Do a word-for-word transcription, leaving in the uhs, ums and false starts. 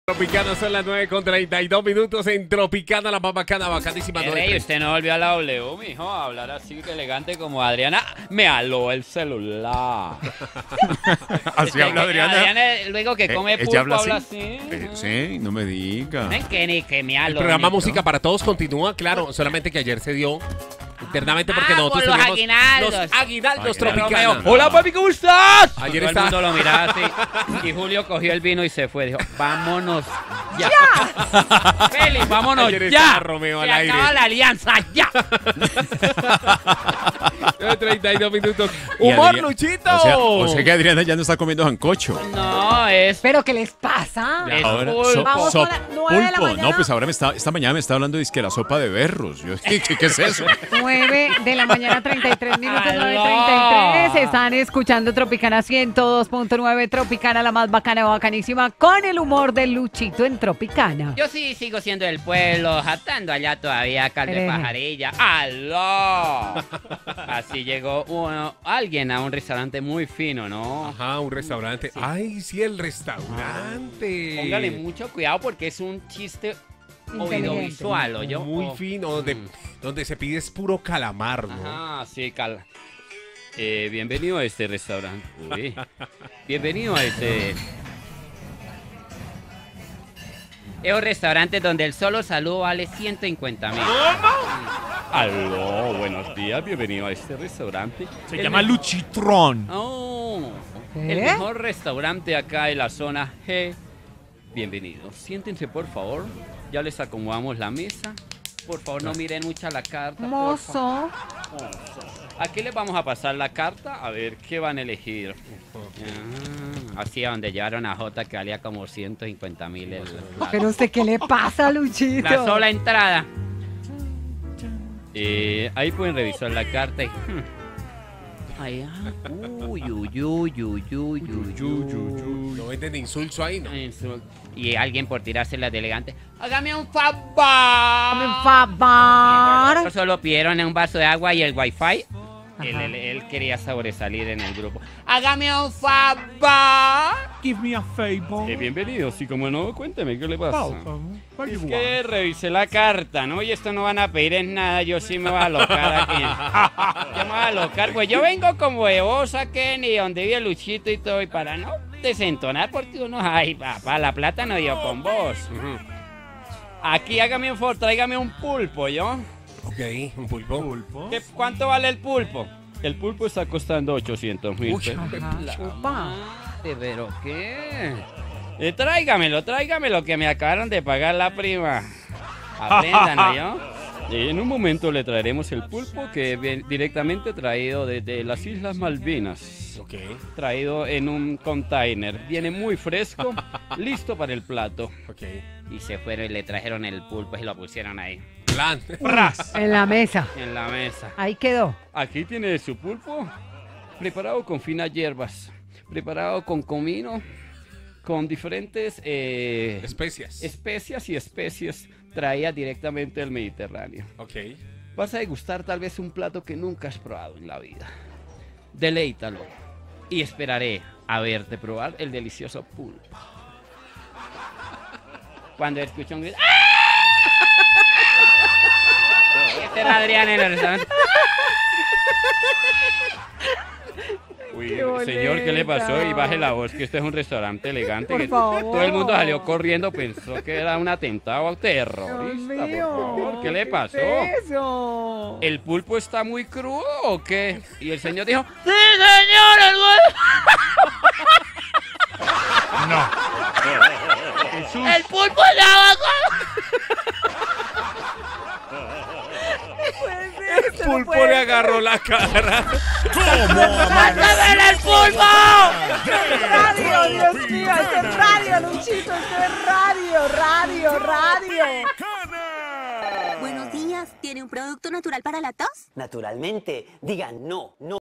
Tropicana, son las nueve con treinta y dos minutos en Tropicana, la más bacana, bacanísima. Eh, rey, usted no volvió a la W, mijo, a hablar así de elegante como Adriana. Me aló el celular. Así habla Adriana. Adriana, luego que come Eh, pulpo, ella habla habla así. así. Eh, sí, no me diga. Ven que ni que me El aló. programa ni- Música para Todos continúa, claro, solamente que ayer se dio internamente porque Ah, nosotros por los teníamos aguinaldos. los aguinaldos Ay, Tropicana. Romeo, hola papi, ¿cómo estás? Ayer Todo está- el mundo lo miraba así. Y Julio cogió el vino y se fue. Dijo, vámonos ya. Félix, vámonos Ayer ya. estaba Romeo al Se aire. acaba la alianza ya. treinta y dos minutos. Y ¡Humor, Adriana- Luchito! O sea, o sea que Adriana ya no está comiendo sancocho. No, es... ¿Pero qué les pasa? Es Ahora, pulpo. Vamos sop- con la nueve de la pulpo. mañana. No, pues ahora me está, esta mañana me está hablando de que la sopa de berros. Yo, ¿qué, qué es eso? nueve de la mañana, treinta y tres minutos, ¡Aló! nueve treinta y tres. Están escuchando Tropicana ciento dos punto nueve, Tropicana, la más bacana, bacanísima, con el humor de Luchito en Tropicana. Yo sí sigo siendo del pueblo, jatando allá todavía, cal de Hereje. pajarilla. ¡Aló! Así llegó uno, alguien a un restaurante muy fino, ¿no? Ajá, un restaurante. Ay, sí, el restaurante. Póngale mucho cuidado porque es un chiste Inteligente. audiovisual, ¿o yo? Muy Oh. fino, donde, donde se pide es puro calamar, ¿no? Ajá, sí, cal. Eh, bienvenido a este restaurante. Uy. Bienvenido a este... Es un restaurante donde el solo saludo vale ciento cincuenta mil. Aló, buenos días, bienvenido a este restaurante. Se El llama me- Luchitrón. Oh, ¿Qué? el mejor restaurante acá en la zona G. Bienvenidos. Siéntense, por favor. Ya les acomodamos la mesa. Por favor, no miren mucho a la carta. por favor. Mozo. Aquí les vamos a pasar la carta a ver qué van a elegir. Ah, así a donde llevaron a Jota que valía como ciento cincuenta mil el ¿Pero usted qué le pasa, Luchito? la sola entrada. Eh, ahí pueden revisar la carta y... hmm. Ay, ah, uy, uy, uy, uy, uy, uy, uy. No venden insulso ahí, ¿no? Eso. Y alguien por tirárselas de elegante. ¡Hágame un favor! Dame un favor. Solo pidieron un vaso de agua y el wifi. Él, Ajá. él- él quería sobresalir en el grupo. ¡Hágame un favor! Give me a favor. Eh, bienvenido, sí, como no, cuénteme, ¿qué le pasa? Favor. What Es you que want? revisé la carta, ¿no? Y esto no van a pedir en nada, yo sí me voy a alocar aquí. Yo me voy a alocar, pues yo vengo como de vos a Kenny, donde vive Luchito y todo, y para no desentonar, porque uno, ay, papá, la plata no dio con vos. Aquí hágame un favor, tráigame un pulpo, ¿yo? Ok, un pulpo. Pulpo. ¿Qué- ¿Cuánto vale el pulpo? El pulpo está costando ochocientos mil Uy, pesos. Ajá, La chupa. madre, ¿pero qué? Eh, tráigamelo, tráigamelo, que me acabaron de pagar la prima. Aprendan, ¿no yo? Eh, en un momento le traeremos el pulpo que viene directamente traído desde las Islas Malvinas. Ok. Traído en un container. Viene muy fresco, listo para el plato. Ok. Y se fueron y le trajeron el pulpo y lo pusieron ahí, Plan. En la mesa. en la mesa. Ahí quedó. Aquí tiene su pulpo, preparado con finas hierbas, preparado con comino, con diferentes eh, Especias. especias y especies traídas directamente del Mediterráneo. Ok. Vas a degustar tal vez un plato que nunca has probado en la vida. Deleítalo y esperaré a verte probar el delicioso pulpo. Cuando escucho un grito... ¡Ah! Este era Adrián en el restaurante. Uy, Qué señor, ¿qué le pasó? boleta. Y baje la voz, que este es un restaurante elegante. Por que favor. Todo el mundo salió corriendo, pensó que era un atentado Dios terrorista. Por mío. favor, ¿qué le ¿Qué pasó? es eso? ¿El pulpo está muy crudo o qué? Y el señor dijo, ¡sí, señor! El gol- No. Jesús. ¡El pulpo estaba El pulpo le agarró la cara. ¡Pásame el pulpo! Radio, Dios mío, esto es radio, Luchito, esto es radio, radio, radio. Buenos días, ¿tiene un producto natural para la tos? Naturalmente, digan no, no.